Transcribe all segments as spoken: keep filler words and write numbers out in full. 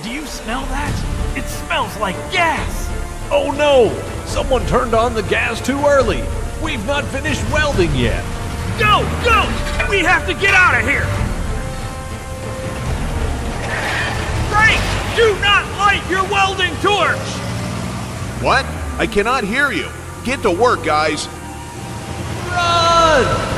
Do you smell that? It smells like gas! Oh no! Someone turned on the gas too early! We've not finished welding yet! Go! Go! We have to get out of here! Frank! Do not light your welding torch! What? I cannot hear you. Get to work, guys. Run!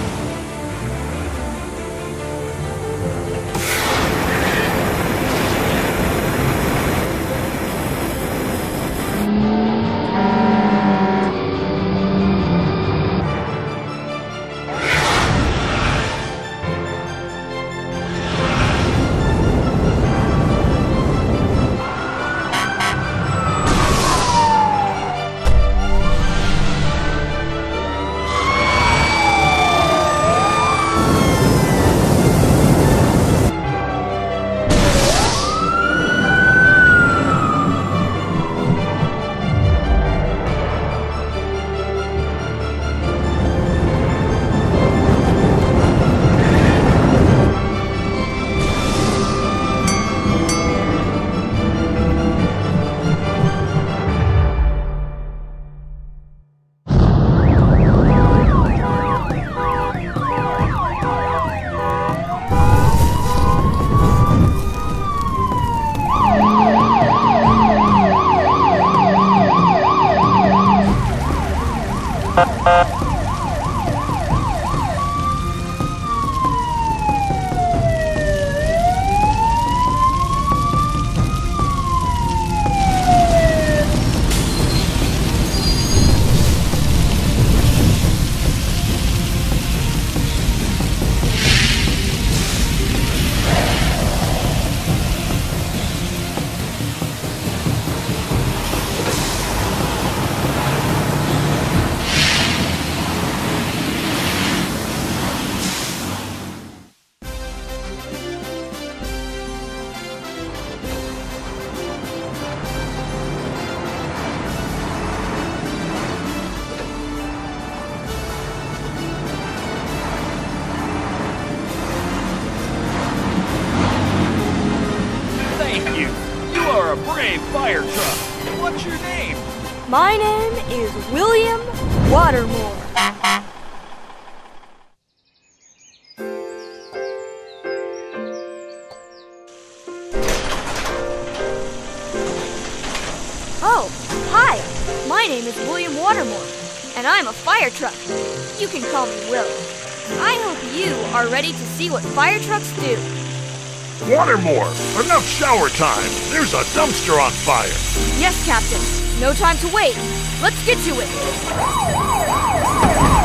Fire truck. What's your name? My name is William Watermore. Oh, hi. My name is William Watermore, and I'm a fire truck. You can call me Will. I hope you are ready to see what fire trucks do. Watermore, enough shower time. There's a dumpster on fire. Yes, Captain. No time to wait. Let's get to it.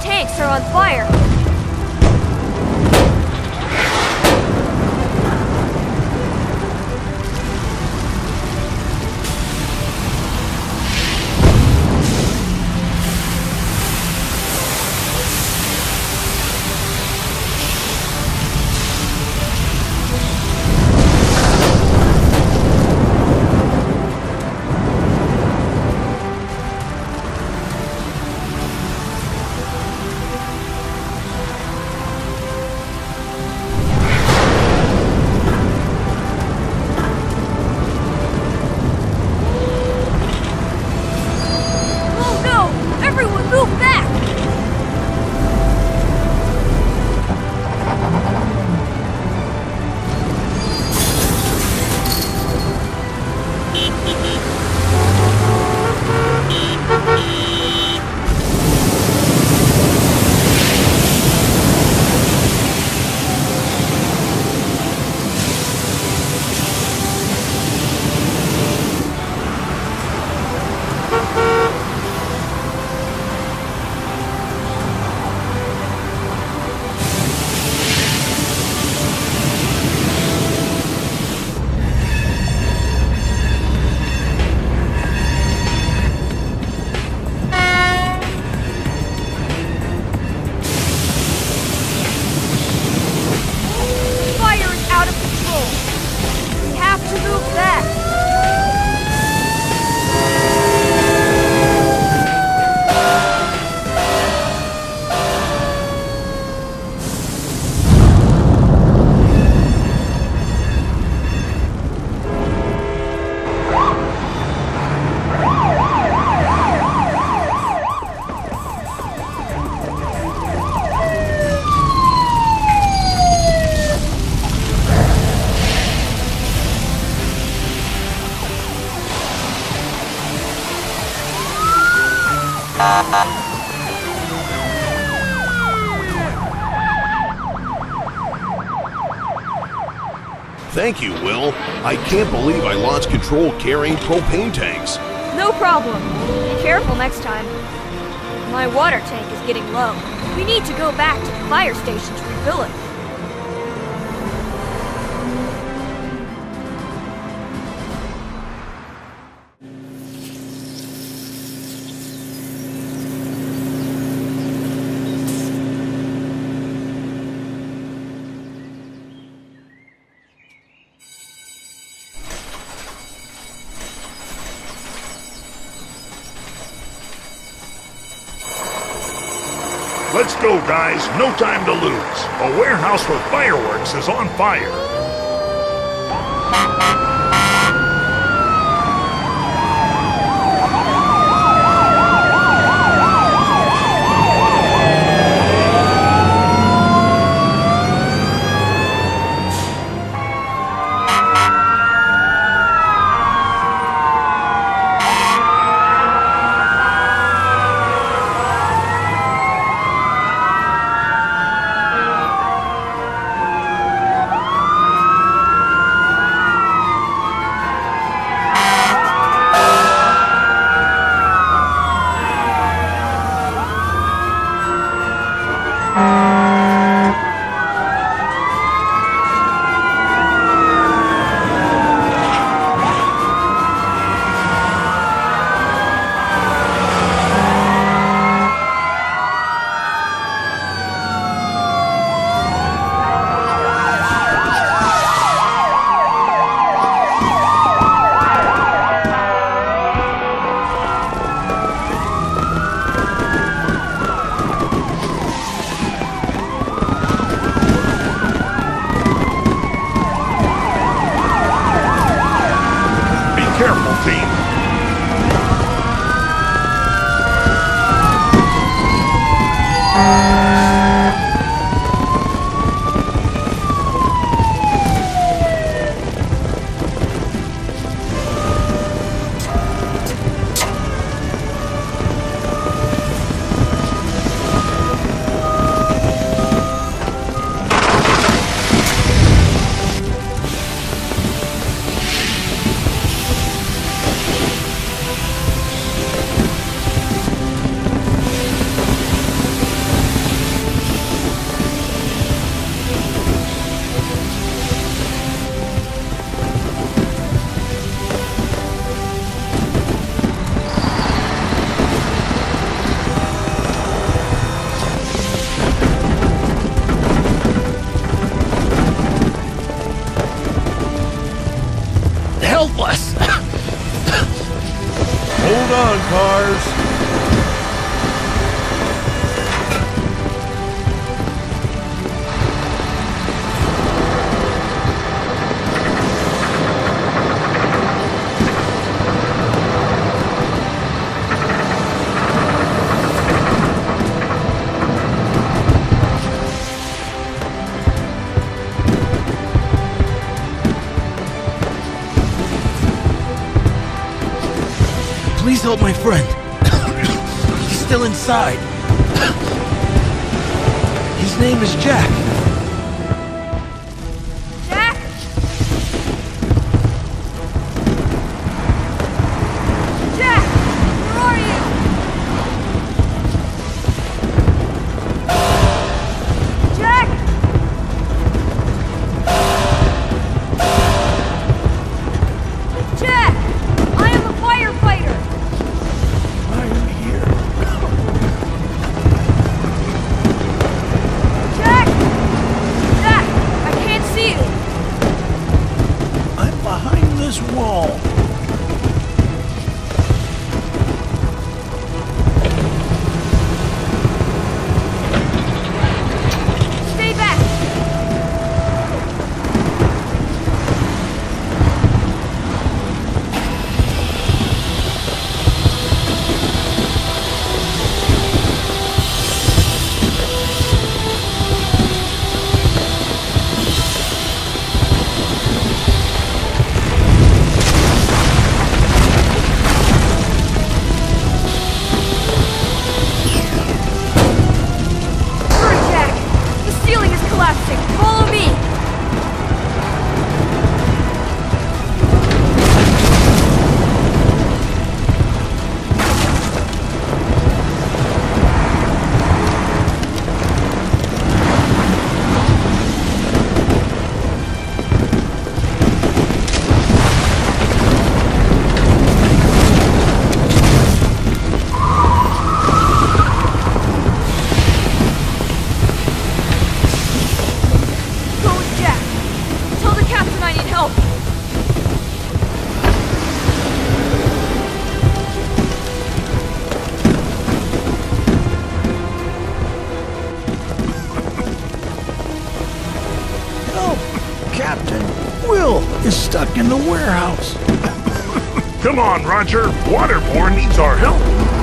tanks are on fire. Thank you, Will. I can't believe I lost control carrying propane tanks. No problem. Be careful next time. My water tank is getting low. We need to go back to the fire station to refill it. Let's go, guys. No time to lose. A warehouse for fireworks is on fire. helpless. Hold on, cars. Please help my friend. He's still inside. His name is Jack. Jack? Jack! Where are you? Jack! Jack! I am a firefighter! I'm here. Jack! Jack! I can't see you! I'm behind this wall. Stay back! Hurry, Jack! The ceiling is collapsing! Follow me! Go with Jack! Tell the captain I need help! Help! Captain Will is stuck in the warehouse. Come on, Roger. Waterborne needs our help.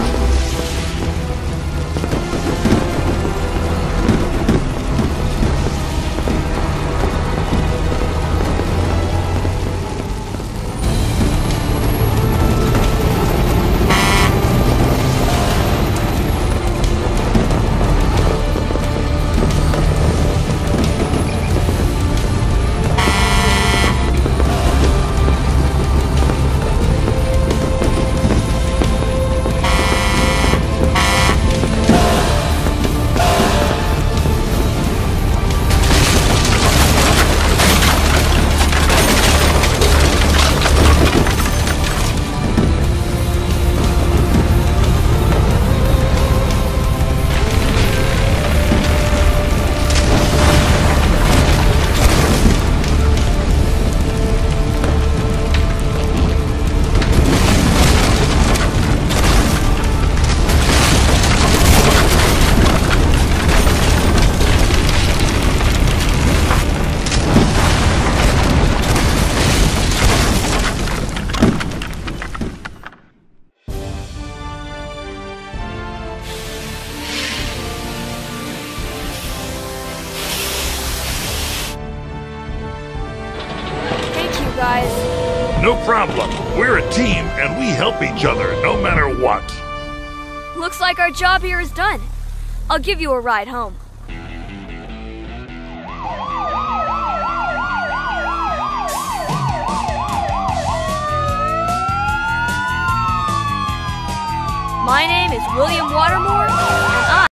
Thank you, guys. No problem. We're a team, and we help each other no matter what. Looks like our job here is done. I'll give you a ride home. My name is William Watermore, and I